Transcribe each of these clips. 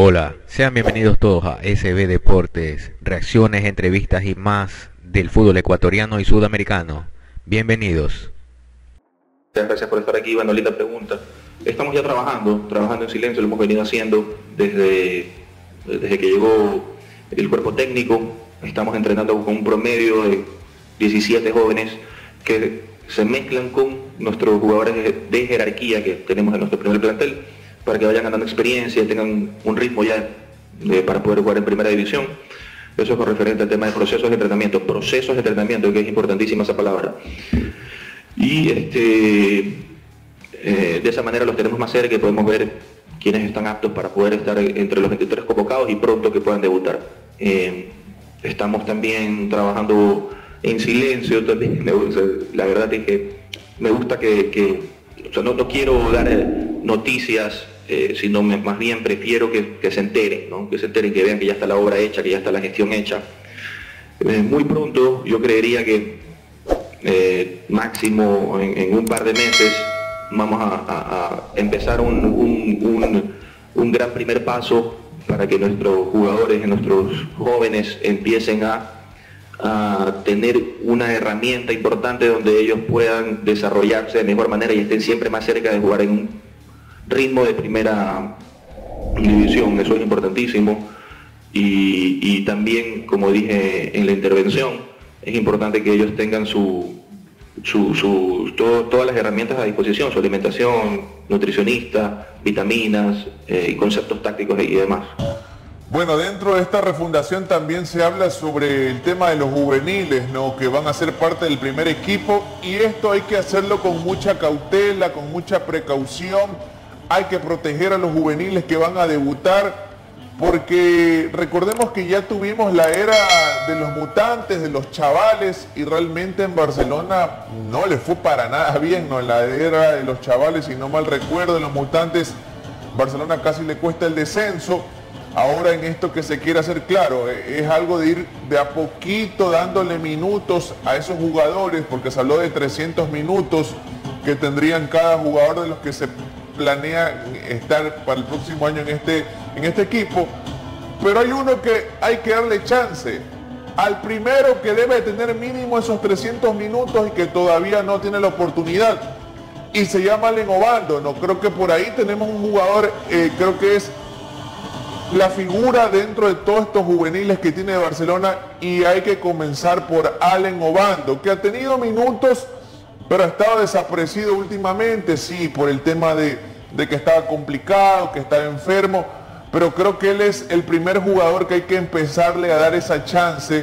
Hola, sean bienvenidos todos a SB Deportes, reacciones, entrevistas y más del fútbol ecuatoriano y sudamericano. Bienvenidos. Muchas gracias por estar aquí. Bueno, linda pregunta. Estamos ya trabajando en silencio, lo hemos venido haciendo desde que llegó el cuerpo técnico. Estamos entrenando con un promedio de 17 jóvenes que se mezclan con nuestros jugadores de jerarquía que tenemos en nuestro primer plantel, para que vayan ganando experiencia y tengan un ritmo ya para poder jugar en primera división. Eso es con referente al tema de procesos de entrenamiento, que es importantísima esa palabra. Y de esa manera los tenemos más cerca y podemos ver quiénes están aptos para poder estar entre los 23 convocados y pronto que puedan debutar. Estamos también trabajando en silencio también. La verdad es que me gusta no quiero dar noticias, sino más bien prefiero que se enteren, ¿no? Que se enteren, que vean que ya está la obra hecha, que ya está la gestión hecha. Muy pronto, yo creería que máximo en un par de meses vamos a empezar un gran primer paso para que nuestros jugadores, nuestros jóvenes empiecen a tener una herramienta importante donde ellos puedan desarrollarse de mejor manera y estén siempre más cerca de jugar en un ritmo de primera división. Eso es importantísimo. Y también, como dije en la intervención, es importante que ellos tengan todas las herramientas a disposición, su alimentación, nutricionista, vitaminas y conceptos tácticos y demás. Bueno, dentro de esta refundación también se habla sobre el tema de los juveniles, ¿no? Que van a ser parte del primer equipo, y esto hay que hacerlo con mucha cautela, con mucha precaución. Hay que proteger a los juveniles que van a debutar, porque recordemos que ya tuvimos la era de los mutantes, de los chavales, y realmente en Barcelona no le fue para nada bien, ¿no? En la era de los chavales, si no mal recuerdo, de los mutantes, Barcelona casi le cuesta el descenso. Ahora en esto que se quiere hacer, claro, es algo de ir de a poquito dándole minutos a esos jugadores, porque se habló de 300 minutos que tendrían cada jugador de los que se planea estar para el próximo año en este equipo. Pero hay uno que hay que darle chance, al primero que debe tener mínimo esos 300 minutos y que todavía no tiene la oportunidad, y se llama Allen Obando, ¿no? Creo que por ahí tenemos un jugador, creo que es la figura dentro de todos estos juveniles que tiene Barcelona, y hay que comenzar por Allen Obando, que ha tenido minutos, pero ha estado desaparecido últimamente, sí, por el tema de que estaba complicado, que estaba enfermo, pero creo que él es el primer jugador que hay que empezarle a dar esa chance.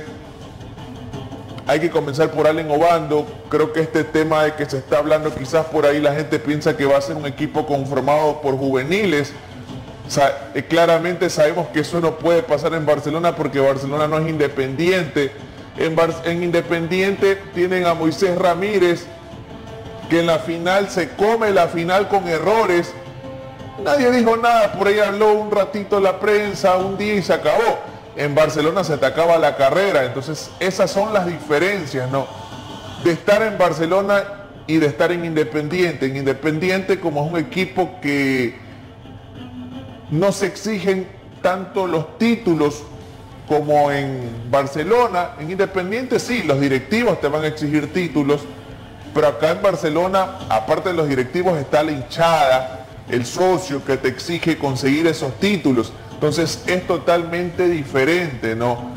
Hay que comenzar por Allen Obando. Creo que este tema de que se está hablando, quizás por ahí la gente piensa que va a ser un equipo conformado por juveniles. O sea, claramente sabemos que eso no puede pasar en Barcelona, porque Barcelona no es Independiente. En Independiente tienen a Moisés Ramírez, que en la final se come la final con errores. Nadie dijo nada, por ahí habló un ratito la prensa, un día, y se acabó. En Barcelona se te acaba la carrera. Entonces esas son las diferencias, ¿no? De estar en Barcelona y de estar en Independiente. En Independiente, como es un equipo que no se exigen tanto los títulos como en Barcelona. En Independiente sí, los directivos te van a exigir títulos, pero acá en Barcelona, aparte de los directivos, está la hinchada, el socio que te exige conseguir esos títulos. Entonces es totalmente diferente, ¿no?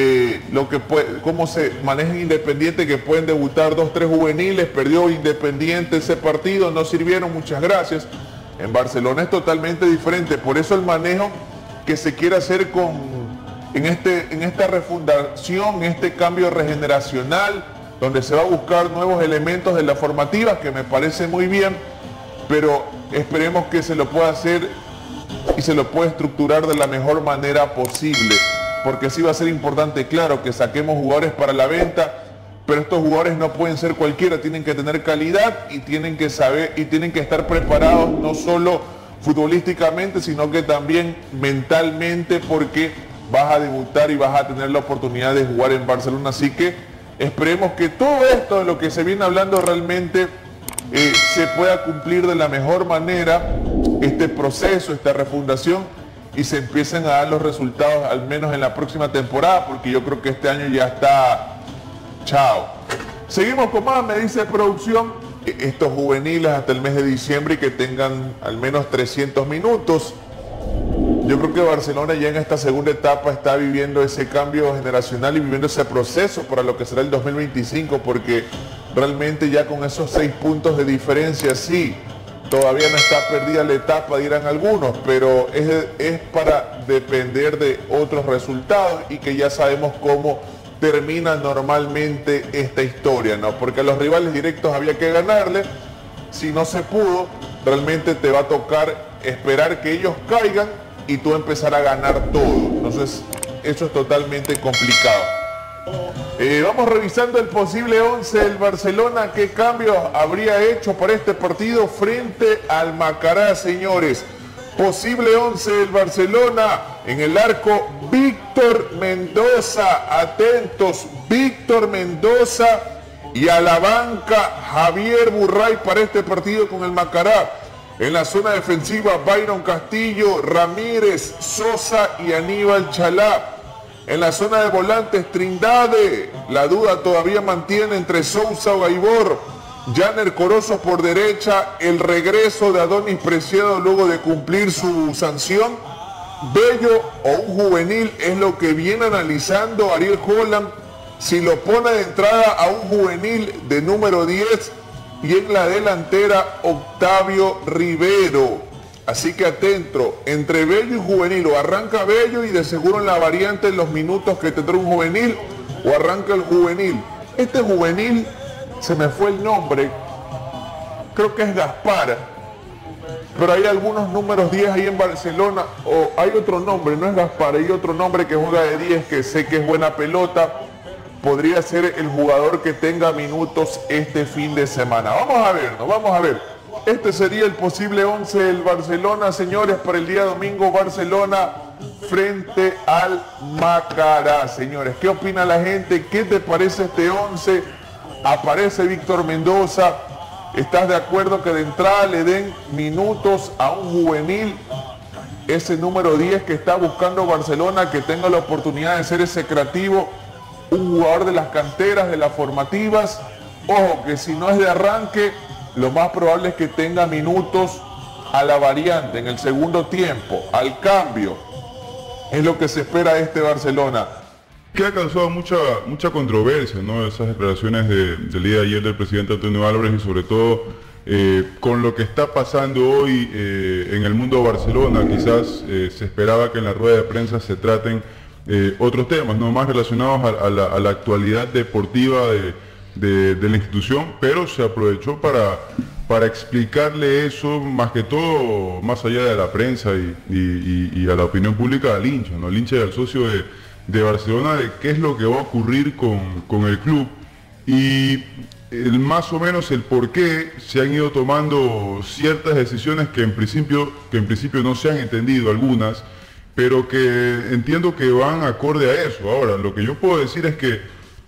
Cómo se maneja en Independiente, que pueden debutar 2, 3 juveniles. Perdió Independiente ese partido, no sirvieron, muchas gracias. En Barcelona es totalmente diferente, por eso el manejo que se quiere hacer en esta refundación, este cambio regeneracional, donde se va a buscar nuevos elementos de la formativa, que me parece muy bien, pero esperemos que se lo pueda hacer y se lo pueda estructurar de la mejor manera posible, porque sí va a ser importante, claro, que saquemos jugadores para la venta, pero estos jugadores no pueden ser cualquiera, tienen que tener calidad y tienen que saber y tienen que estar preparados no solo futbolísticamente, sino que también mentalmente, porque vas a debutar y vas a tener la oportunidad de jugar en Barcelona. Así que esperemos que todo esto de lo que se viene hablando realmente se pueda cumplir de la mejor manera, este proceso, esta refundación, y se empiecen a dar los resultados al menos en la próxima temporada, porque yo creo que este año ya está chao. Seguimos con más, me dice producción, estos juveniles hasta el mes de diciembre y que tengan al menos 300 minutos. Yo creo que Barcelona ya en esta segunda etapa está viviendo ese cambio generacional y viviendo ese proceso para lo que será el 2025, porque realmente ya con esos 6 puntos de diferencia, sí, todavía no está perdida la etapa, dirán algunos, pero es para depender de otros resultados y que ya sabemos cómo termina normalmente esta historia, ¿no? Porque a los rivales directos había que ganarle, si no se pudo, realmente te va a tocar esperar que ellos caigan y tú empezar a ganar todo. Entonces, eso es totalmente complicado. Vamos revisando el posible 11 del Barcelona. ¿Qué cambios habría hecho para este partido frente al Macará, señores? Posible 11 del Barcelona. En el arco, Víctor Mendoza. Atentos, Víctor Mendoza. Y a la banca, Javier Burray para este partido con el Macará. En la zona defensiva, Byron Castillo, Ramírez, Sosa y Aníbal Chalá. En la zona de volantes, Trindade. La duda todavía mantiene entre Sousa o Gaibor. Janer Corozo por derecha. El regreso de Adonis Preciado luego de cumplir su sanción. Bello o un juvenil es lo que viene analizando Ariel Holland. Si lo pone de entrada a un juvenil de número 10 y en la delantera Octavio Rivero. Así que atento, entre Bello y juvenil, o arranca Bello y de seguro en la variante en los minutos que tendrá un juvenil, o arranca el juvenil. Este juvenil, se me fue el nombre, creo que es Gaspar, pero hay algunos números 10 ahí en Barcelona, o hay otro nombre, no es Gaspar, hay otro nombre que juega de 10 que sé que es buena pelota. Podría ser el jugador que tenga minutos este fin de semana. Vamos a ver, ¿no? Vamos a ver. Este sería el posible 11 del Barcelona, señores, para el día domingo. Barcelona frente al Macará, señores. ¿Qué opina la gente? ¿Qué te parece este 11? Aparece Víctor Mendoza. ¿Estás de acuerdo que de entrada le den minutos a un juvenil? Ese número 10 que está buscando Barcelona, que tenga la oportunidad de ser ese creativo. Un jugador de las canteras, de las formativas. Ojo, que si no es de arranque, lo más probable es que tenga minutos a la variante en el segundo tiempo, al cambio. Es lo que se espera de este Barcelona. Que ha causado mucha controversia, ¿no? Esas declaraciones del día de ayer del presidente Antonio Álvarez y sobre todo con lo que está pasando hoy en el mundo de Barcelona. Quizás se esperaba que en la rueda de prensa se traten otros temas, ¿no? Más relacionados a la actualidad deportiva de la institución, pero se aprovechó para explicarle eso, más que todo, más allá de la prensa y a la opinión pública, al hincha, ¿no? El hincha y al socio de Barcelona, de qué es lo que va a ocurrir con el club y más o menos el por qué se han ido tomando ciertas decisiones que en principio no se han entendido algunas, pero que entiendo que van acorde a eso. Ahora, lo que yo puedo decir es que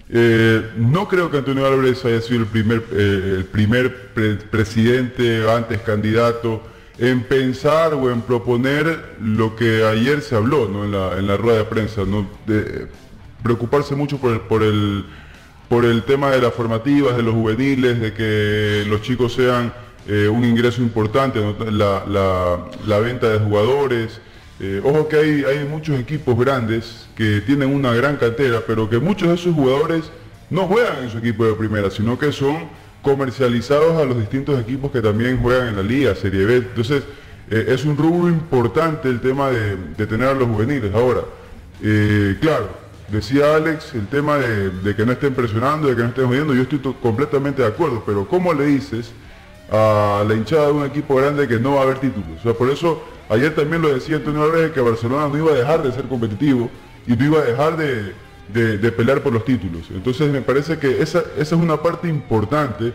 no creo que Antonio Álvarez haya sido el primer presidente, antes candidato, en pensar o en proponer lo que ayer se habló, ¿no? en la rueda de prensa, ¿no? De preocuparse mucho por el tema de las formativas, de los juveniles, de que los chicos sean un ingreso importante, ¿no? la venta de jugadores. Ojo que hay muchos equipos grandes que tienen una gran cantera, pero que muchos de esos jugadores no juegan en su equipo de primera, sino que son comercializados a los distintos equipos que también juegan en la Liga, Serie B. Entonces, es un rubro importante el tema de tener a los juveniles. Ahora, claro, decía Alex, el tema de que no estén presionando, de que no estén jodiendo, yo estoy completamente de acuerdo, pero ¿cómo le dices a la hinchada de un equipo grande que no va a haber títulos? O sea, por eso ayer también lo decía Antonio Álvarez, que Barcelona no iba a dejar de ser competitivo y no iba a dejar de pelear por los títulos. Entonces me parece que esa es una parte importante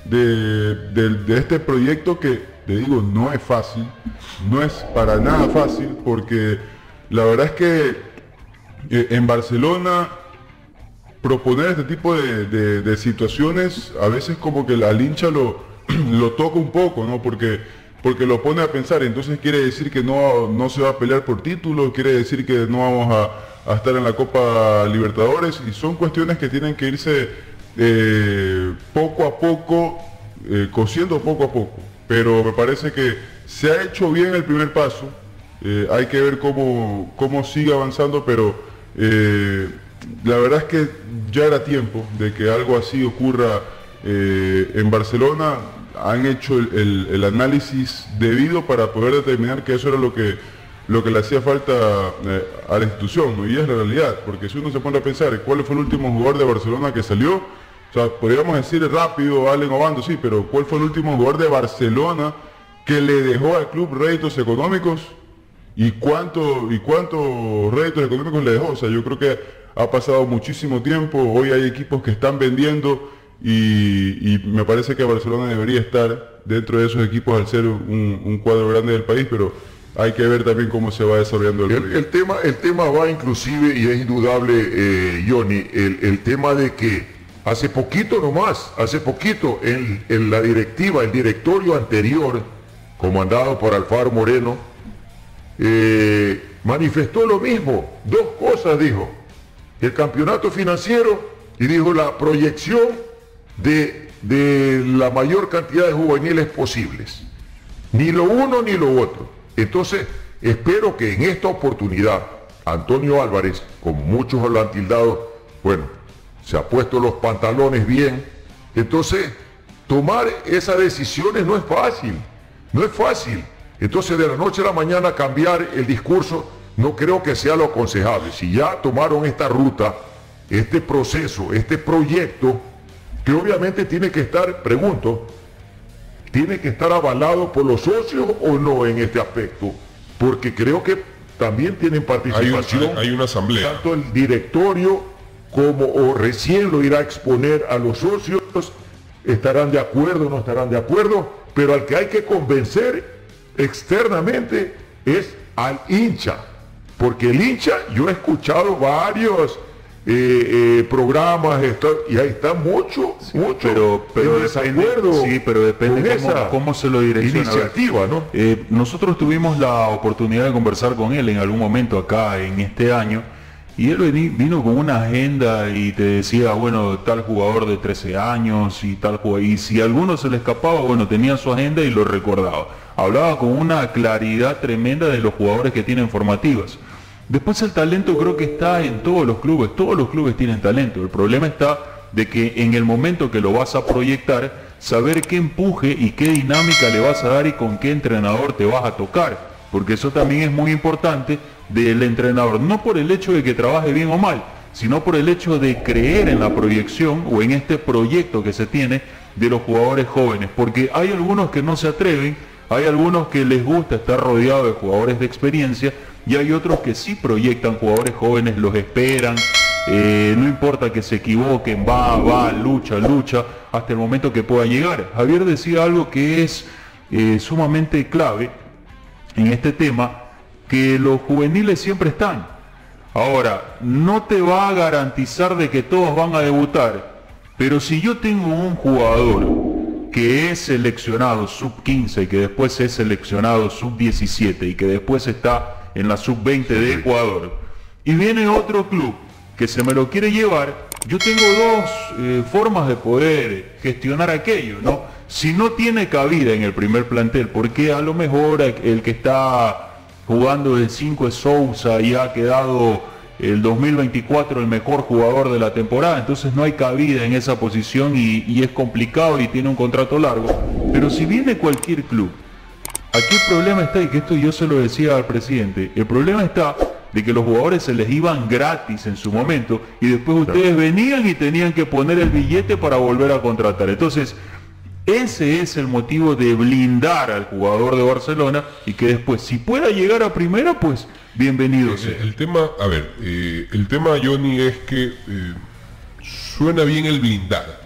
de este proyecto que, te digo, no es fácil, no es para nada fácil, porque la verdad es que en Barcelona proponer este tipo de situaciones a veces como que al hincha lo toca un poco, ¿no? Porque porque lo pone a pensar. Entonces quiere decir que no se va a pelear por títulos, quiere decir que no vamos a estar en la Copa Libertadores, y son cuestiones que tienen que irse poco a poco, cosiendo poco a poco. Pero me parece que se ha hecho bien el primer paso. Hay que ver cómo sigue avanzando, pero la verdad es que ya era tiempo de que algo así ocurra en Barcelona. Han hecho el análisis debido para poder determinar que eso era lo que le hacía falta a la institución, ¿no? Y es la realidad, porque si uno se pone a pensar cuál fue el último jugador de Barcelona que salió, o sea, podríamos decir rápido Allen Obando, sí, pero ¿cuál fue el último jugador de Barcelona que le dejó al club réditos económicos? ¿Y cuántos réditos económicos le dejó? O sea, yo creo que ha pasado muchísimo tiempo. Hoy hay equipos que están vendiendo y me parece que Barcelona debería estar dentro de esos equipos al ser un cuadro grande del país, pero hay que ver también cómo se va desarrollando el proyecto. El tema va inclusive, y es indudable, Johnny, el tema de que hace poquito en la directiva, el directorio anterior, comandado por Alfaro Moreno, manifestó lo mismo. Dos cosas dijo: el campeonato financiero, y dijo la proyección de la mayor cantidad de juveniles posibles. Ni lo uno ni lo otro. Entonces espero que en esta oportunidad Antonio Álvarez, como muchos lo han tildado, bueno, se ha puesto los pantalones bien. Entonces tomar esas decisiones no es fácil. Entonces de la noche a la mañana cambiar el discurso no creo que sea lo aconsejable. Si ya tomaron esta ruta, este proceso, este proyecto, que obviamente tiene que estar, tiene que estar avalado por los socios o no en este aspecto, porque creo que también tienen participación. Hay una asamblea. Tanto el directorio o recién lo irá a exponer a los socios, estarán de acuerdo o no estarán de acuerdo, pero al que hay que convencer externamente es al hincha, porque el hincha, yo he escuchado varios programas y ahí está mucho pero depende cómo se lo direcciona. Iniciativa, ¿no? Nosotros tuvimos la oportunidad de conversar con él en algún momento acá en este año, y él vino con una agenda y te decía, bueno, tal jugador de 13 años y tal jugador, y si a alguno se le escapaba, bueno, tenía su agenda y lo recordaba. Hablaba con una claridad tremenda de los jugadores que tienen formativas. Después el talento creo que está en todos los clubes tienen talento. El problema está de que en el momento que lo vas a proyectar, saber qué empuje y qué dinámica le vas a dar y con qué entrenador te vas a tocar, porque eso también es muy importante del entrenador, no por el hecho de que trabaje bien o mal, sino por el hecho de creer en la proyección o en este proyecto que se tiene de los jugadores jóvenes, porque hay algunos que no se atreven, hay algunos que les gusta estar rodeado de jugadores de experiencia, y hay otros que sí proyectan jugadores jóvenes, los esperan, no importa que se equivoquen, va, lucha, hasta el momento que pueda llegar. Javier decía algo que es sumamente clave en este tema, que los juveniles siempre están. Ahora, no te va a garantizar de que todos van a debutar, pero si yo tengo un jugador que es seleccionado sub-15 y que después es seleccionado sub-17 y que después está en la sub-20 de Ecuador, y viene otro club que se me lo quiere llevar, yo tengo dos formas de poder gestionar aquello, ¿no? Si no tiene cabida en el primer plantel, porque a lo mejor el que está jugando el 5 es Sousa y ha quedado el 2024 el mejor jugador de la temporada, entonces no hay cabida en esa posición y es complicado y tiene un contrato largo. Pero si viene cualquier club, aquí el problema está, y que esto yo se lo decía al presidente, el problema está de que los jugadores se les iban gratis en su momento y después ustedes venían y tenían que poner el billete para volver a contratar. Entonces, ese es el motivo de blindar al jugador de Barcelona y que después, si pueda llegar a primera, pues bienvenido sea. El tema, el tema, Johnny, es que suena bien el blindar,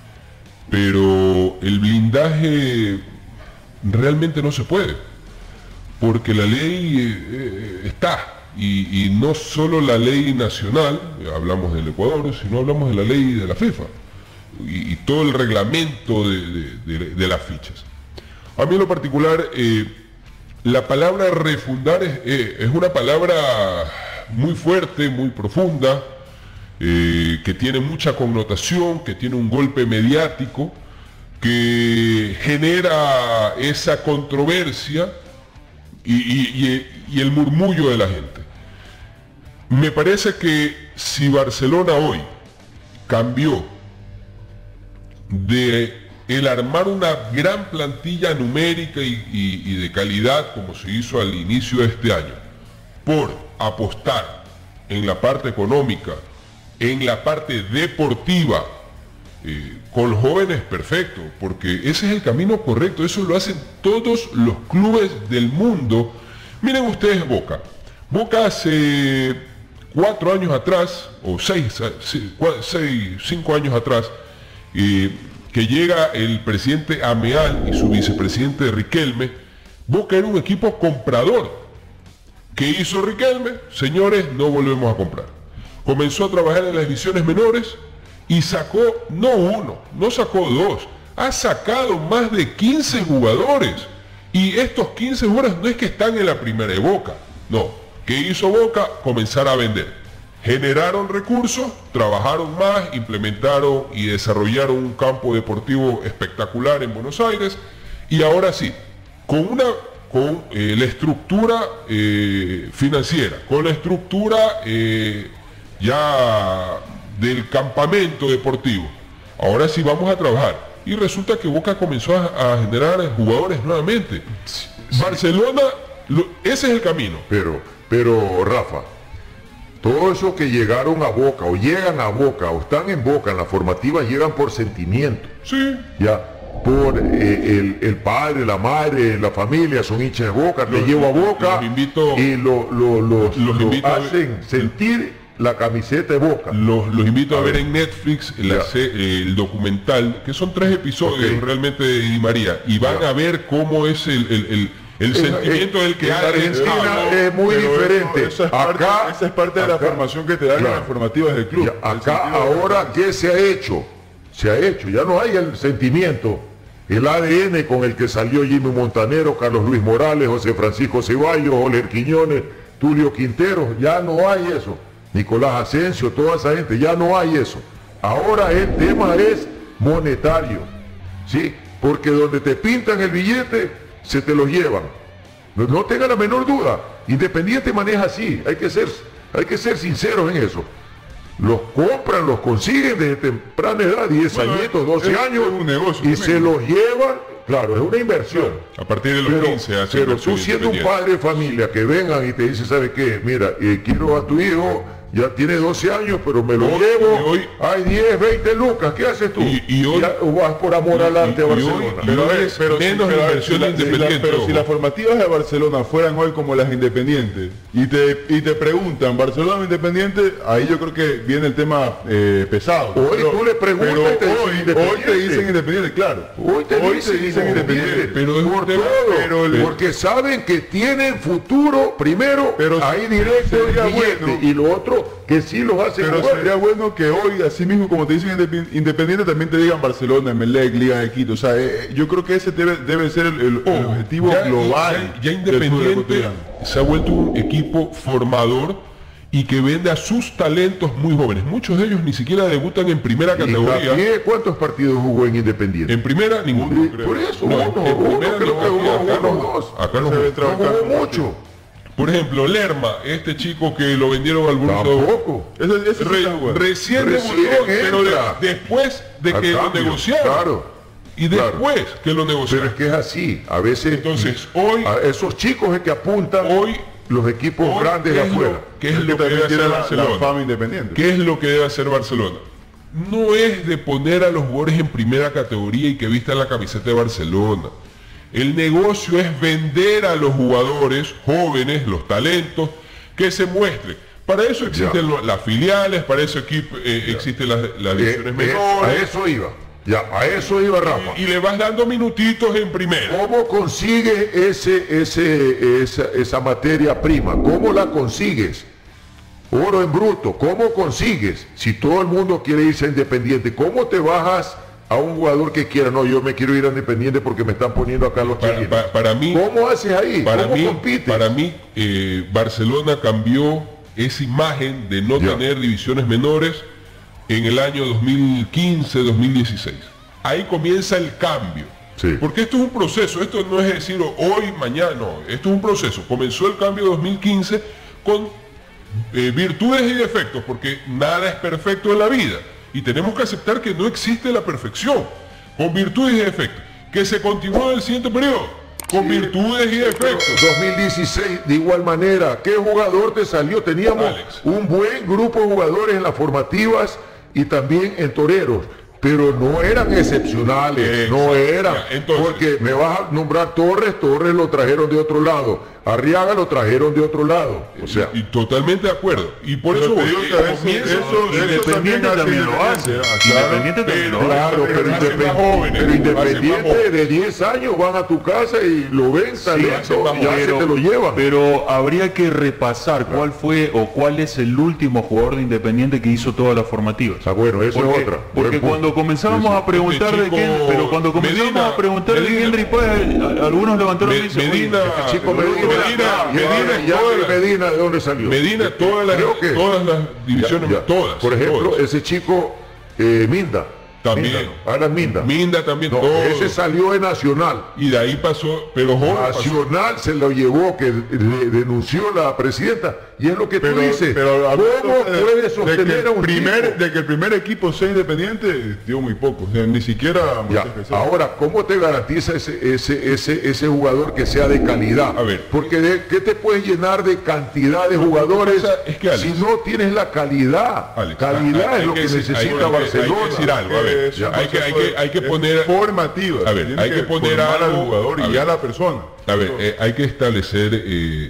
pero el blindaje realmente no se puede, porque la ley está, y no solo la ley nacional, hablamos del Ecuador, sino hablamos de la ley de la FIFA y todo el reglamento de las fichas. A mí en lo particular, la palabra refundar es una palabra muy fuerte, muy profunda, que tiene mucha connotación, que tiene un golpe mediático, que genera esa controversia y el murmullo de la gente. Me parece que si Barcelona hoy cambió de el armar una gran plantilla numérica y de calidad, como se hizo al inicio de este año, por apostar en la parte económica, en la parte deportiva, con los jóvenes, perfecto, porque ese es el camino correcto, eso lo hacen todos los clubes del mundo. Miren ustedes Boca. Boca hace 4 años atrás, o 5 años atrás, que llega el presidente Ameal y su vicepresidente Riquelme, Boca era un equipo comprador. ¿Qué hizo Riquelme? Señores, no volvemos a comprar. Comenzó a trabajar en las divisiones menores y sacó, no uno, no sacó 2, ha sacado más de 15 jugadores. Y estos 15 jugadores no es que están en la primera de Boca, no. ¿Qué hizo Boca? Comenzar a vender. Generaron recursos, trabajaron más, implementaron y desarrollaron un campo deportivo espectacular en Buenos Aires, y ahora sí, con la estructura financiera, con la estructura ya del campamento deportivo, ahora sí vamos a trabajar. Y resulta que Boca comenzó a generar jugadores nuevamente. Sí. Barcelona, ese es el camino. Pero Rafa, todos esos que llegaron a Boca o llegan a Boca o están en Boca en la formativa llegan por sentimiento. Sí. Ya, por el padre, la madre, la familia son hinchas de Boca, te llevo a Boca y los hacen sentir la camiseta de Boca. Los invito a ver en Netflix el documental, que son 3 episodios realmente de Di María, y van a ver cómo es el sentimiento del que en Argentina es muy diferente. Esa es parte de la formación que te dan en las formativas del club. Acá ahora, ¿qué se ha hecho? Se ha hecho, ya no hay el sentimiento, el ADN con el que salió Jimmy Montanero, Carlos Luis Morales, José Francisco Ceballos, Oler Quiñones, Tulio Quintero, ya no hay eso. Nicolás Asensio, toda esa gente, ya no hay eso. Ahora el tema es monetario, ¿sí? Porque donde te pintan el billete, se te los llevan. No tenga la menor duda. Independiente maneja así. Hay que ser sinceros en eso. Los compran, los consiguen desde temprana edad, 10 añitos, 12 años, es un negocio, y se los llevan. Claro, es una inversión. A partir de los 15 hace. Pero tú siendo un padre de familia que vengan y te dice, ¿sabe qué? Mira, quiero a tu hijo, ya tiene 12 años, pero me lo llevo, hay 10, 20 lucas, ¿qué haces tú? Y hoy vas por amor al arte a Barcelona. Pero si las formativas de Barcelona fueran hoy como las independientes y te preguntan Barcelona Independiente, ahí yo creo que viene el tema pesado. Hoy tú le preguntas hoy te dicen independiente, claro. Hoy te dicen independiente, pero es por todo, porque saben que tienen futuro primero, pero ahí directo el billete, y lo otro que sí los hace. Pero sería bueno que hoy, así mismo como te dicen independiente, también te digan Barcelona, Emelec, Liga de Quito. O sea, yo creo que ese debe ser el objetivo global. Ya Independiente se ha vuelto un equipo formador y que vende a sus talentos muy jóvenes. Muchos de ellos ni siquiera debutan en primera categoría. ¿Cuántos partidos jugó en Independiente? En primera, ninguno, creo. Por eso, uno creo que jugó, dos. Acá no jugó mucho. Por ejemplo, Lerma, este chico que lo vendieron al Borussia. Tampoco. Recién debutó, pero después de que lo negociaron. Claro. Y después que lo negociaron. Pero es que es así. A veces, entonces, hoy, a esos chicos es que apuntan los equipos grandes de afuera. ¿Qué es lo que debe hacer Barcelona? La fama independiente. ¿Qué es lo que debe hacer Barcelona? No es de poner a los jugadores en primera categoría y que vistan la camiseta de Barcelona. El negocio es vender a los jugadores jóvenes, los talentos, que se muestren. Para eso existen las filiales, para eso existen las divisiones menores. A eso iba Rafa. Y le vas dando minutitos en primera. ¿Cómo consigues esa materia prima? ¿Cómo la consigues? Oro en bruto, ¿cómo consigues? Si todo el mundo quiere irse a Independiente, ¿cómo te bajas a un jugador que quiera, no, yo me quiero ir a Independiente porque me están poniendo acá los chilenos? Para mí, ¿cómo haces ahí? ¿Cómo compites? Para mí, Barcelona cambió esa imagen de no tener divisiones menores en el año 2015-2016. Ahí comienza el cambio. Sí. Porque esto es un proceso, esto no es decir hoy, mañana, no, esto es un proceso. Comenzó el cambio 2015 con virtudes y defectos, porque nada es perfecto en la vida. Y tenemos que aceptar que no existe la perfección, con virtudes y defectos. Que se continúe en el siguiente periodo, con virtudes y defectos. 2016, de igual manera, ¿qué jugador te salió? Teníamos Alex, un buen grupo de jugadores en las formativas y también en toreros, pero no eran excepcionales, no eran, entonces, porque me vas a nombrar Torres lo trajeron de otro lado, Arriaga lo trajeron de otro lado, o sea, y totalmente de acuerdo. Y por eso digo que a veces Independiente también lo hace. Independiente también lo hace. claro, pero Independiente de 10 años van a tu casa y lo ven saliendo, ya se te lo llevan. Pero habría que repasar cuál fue o cuál es el último jugador de Independiente que hizo todas las formativas. Bueno, eso porque, es otra. Porque cuando comenzábamos a preguntar de quién, pero cuando comenzamos a preguntar de quién algunos levantaron y dicen, Medina, Medina, ¿de dónde salió? Medina, todas las divisiones, todas. Por ejemplo, todas. ese chico Minda. También. Alan Minda. Minda también, No, todo. ese salió de Nacional. Y de ahí pasó, pero joven Nacional se lo llevó, que denunció la presidenta. Y es lo que tú dices. Pero ¿Cómo puede sostener a un de que el primer equipo sea independiente, dio muy poco. O sea, ni siquiera... Ahora, ¿cómo te garantiza ese jugador que sea de calidad? A ver. Porque ¿qué te puedes llenar de cantidad de jugadores es que, Alex, si no tienes la calidad? Alex, calidad es lo que necesita Barcelona. Hay que decir algo, a ver. Hay que poner formativa. A ver, hay que poner algo al jugador y a la persona. A ver, hay que establecer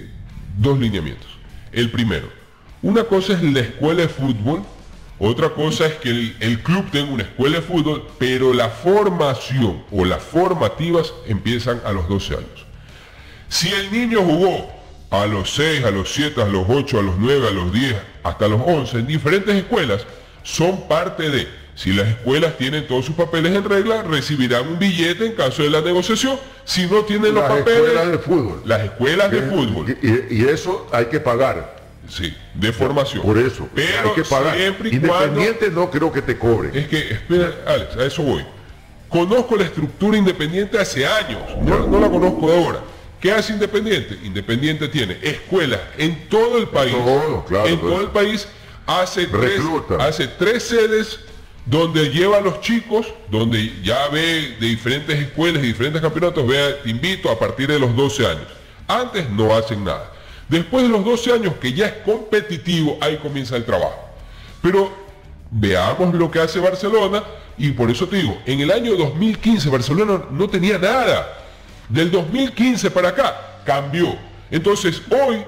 dos lineamientos. El primero, una cosa es la escuela de fútbol, otra cosa es que el club tenga una escuela de fútbol, pero la formación o las formativas empiezan a los 12 años. Si el niño jugó a los 6, a los 7, a los 8, a los 9, a los 10, hasta los 11, en diferentes escuelas, son parte de... Si las escuelas tienen todos sus papeles en regla, recibirán un billete en caso de la negociación. Si no tienen los papeles... Las escuelas de fútbol. Las escuelas de fútbol. Y eso hay que pagar. Sí, de formación. Por eso, pero hay que pagar. Siempre y Independiente no creo que te cobren. Es que, espera, Alex, a eso voy. Conozco la estructura Independiente hace años, no la conozco de ahora. ¿Qué hace Independiente? Independiente tiene escuelas en todo el país. Todo el país hace tres sedes donde lleva a los chicos, donde ya ve de diferentes escuelas y diferentes campeonatos, vea, te invito a partir de los 12 años. Antes no hacen nada. Después de los 12 años, que ya es competitivo, ahí comienza el trabajo. Pero veamos lo que hace Barcelona, y por eso te digo, en el año 2015 Barcelona no tenía nada. Del 2015 para acá, cambió. Entonces, hoy,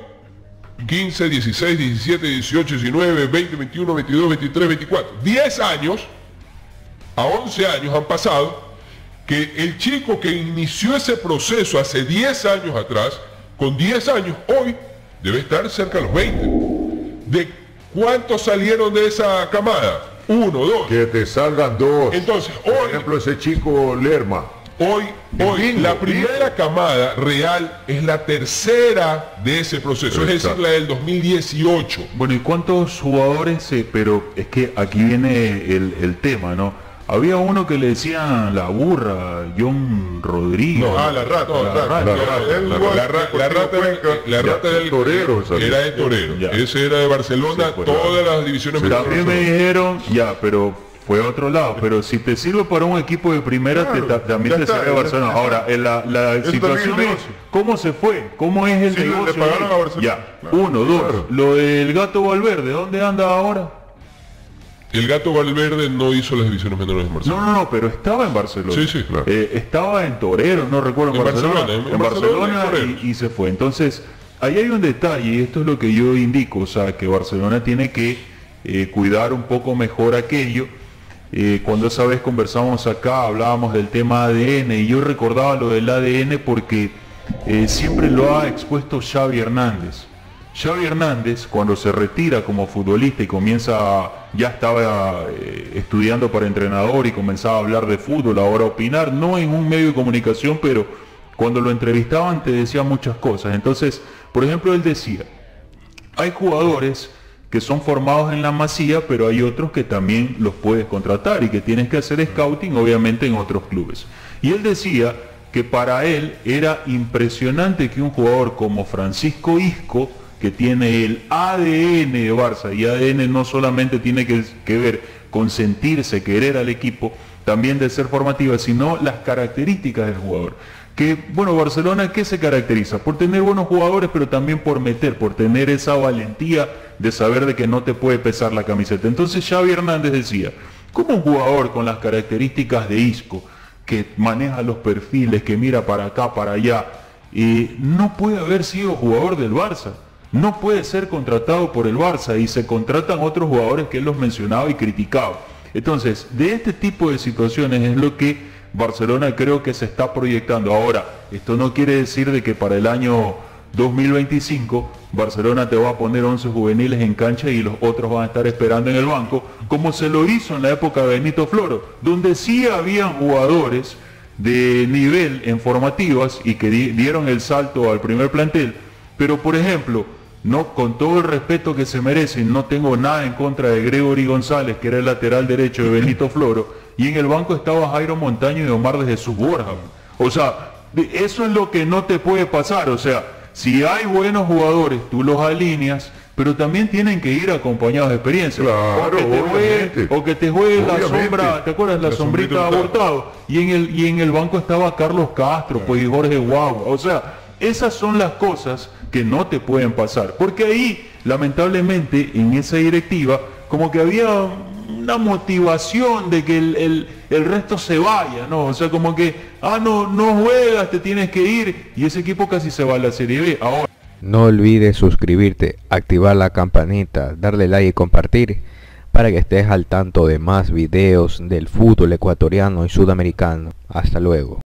15, 16, 17, 18, 19, 20, 21, 22, 23, 24, 10 años, a 11 años han pasado, que el chico que inició ese proceso hace 10 años atrás, con 10 años, hoy, debe estar cerca de los 20. ¿De cuántos salieron de esa camada? 1, 2. Que te salgan 2. Entonces, por hoy, ejemplo, ese chico Lerma. Hoy la primera camada real es la tercera de ese proceso, es decir, la del 2018. Bueno, ¿y cuántos jugadores? Pero es que aquí viene el tema, ¿no? Había uno que le decían la burra, John Rodríguez. No, la rata. La rata del torero. Era de torero. Ese era de Barcelona, todas las divisiones menores. También me dijeron, pero fue a otro lado, pero si te sirve para un equipo de primera, también te sirve a Barcelona. Ahora, la situación es, ¿cómo se fue? ¿Cómo es el negocio? Le pagaron a Barcelona. 1, 2. Lo del Gato Valverde, ¿dónde anda ahora? El Gato Valverde no hizo las divisiones menores en Barcelona. No, pero estaba en Barcelona. Sí, claro. Estaba en Torero, no recuerdo, en Barcelona y se fue. Entonces, ahí hay un detalle, y esto es lo que yo indico, o sea, que Barcelona tiene que cuidar un poco mejor aquello. Cuando esa vez conversamos acá, hablábamos del tema ADN, y yo recordaba lo del ADN porque siempre lo ha expuesto Xavi Hernández. Xavi Hernández, cuando se retira como futbolista y ya estaba estudiando para entrenador y comenzaba a hablar de fútbol, ahora a opinar, no en un medio de comunicación, pero cuando lo entrevistaban te decía muchas cosas. Entonces, por ejemplo, él decía, hay jugadores que son formados en la Masía, pero hay otros que también los puedes contratar y que tienes que hacer scouting, obviamente, en otros clubes. Y él decía que para él era impresionante que un jugador como Francisco Isco, que tiene el ADN de Barça, y ADN no solamente tiene que ver con sentirse, querer al equipo, también de ser formativa, sino las características del jugador. Que, bueno, Barcelona, ¿qué se caracteriza? Por tener buenos jugadores, pero también por tener esa valentía de saber de que no te puede pesar la camiseta. Entonces Xavi Hernández decía, ¿cómo un jugador con las características de Isco, que maneja los perfiles, que mira para acá, para allá, no puede haber sido jugador del Barça? No puede ser contratado por el Barça, y se contratan otros jugadores que él los mencionaba y criticaba. Entonces, de este tipo de situaciones es lo que Barcelona creo que se está proyectando. Ahora, esto no quiere decir de que para el año 2025 Barcelona te va a poner 11 juveniles en cancha y los otros van a estar esperando en el banco, como se lo hizo en la época de Benito Floro, donde sí habían jugadores de nivel en formativas y que dieron el salto al primer plantel. Pero, por ejemplo, no, con todo el respeto que se merecen, no tengo nada en contra de Gregory González, que era el lateral derecho de Benito Floro, y en el banco estaba Jairo Montaño y Omar de Jesús Borja. O sea, eso es lo que no te puede pasar. O sea, si hay buenos jugadores, tú los alineas, pero también tienen que ir acompañados de experiencia. Claro, o que te juegue la sombra, ¿te acuerdas? La sombrita de Abortado. Y en el banco estaba Carlos Castro, pues, y Jorge Guagua. O sea, esas son las cosas que no te pueden pasar. Porque ahí, lamentablemente, en esa directiva, como que había una motivación de que el resto se vaya, ¿no? O sea, como que, no juegas, te tienes que ir, y ese equipo casi se va a la Serie B. Ahora, No olvides suscribirte, activar la campanita, darle like y compartir para que estés al tanto de más videos del fútbol ecuatoriano y sudamericano. Hasta luego.